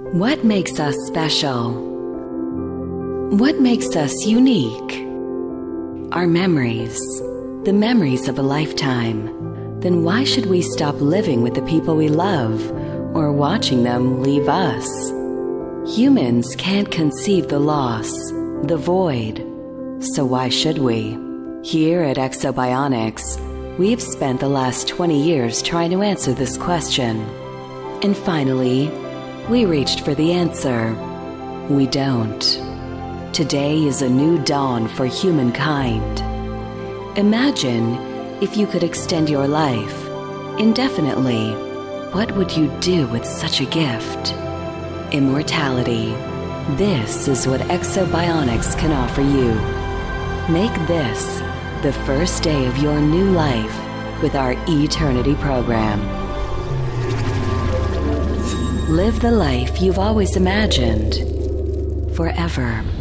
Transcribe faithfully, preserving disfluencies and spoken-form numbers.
What makes us special? What makes us unique? Our memories, the memories of a lifetime. Then why should we stop living with the people we love or watching them leave us? Humans can't conceive the loss, the void. So why should we? Here at Exobionics, we've spent the last twenty years trying to answer this question. And finally, we reached for the answer. We don't. Today is a new dawn for humankind. Imagine if you could extend your life indefinitely. What would you do with such a gift? Immortality. This is what Exobionics can offer you. Make this the first day of your new life with our Eternity program. Live the life you've always imagined, forever.